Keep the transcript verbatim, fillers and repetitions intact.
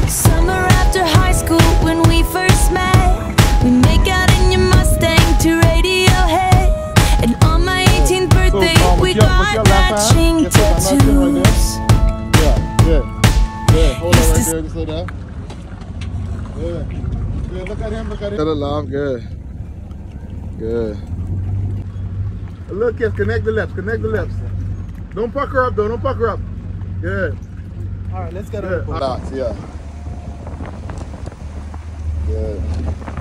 Summer after high school when we first met, we make out in your Mustang to Radiohead. And on my eighteenth birthday so, um, we your, got matching yes, tattoos. right yeah, yeah, yeah. Hold on right there, just slow down. Good. Good. Look at him, look at him. Good, love, good. Good. A little kiss, connect the lips, connect the lips. Don't pucker up though, don't pucker up. Good. All right, let's get Good. on. Dots, yeah. Good.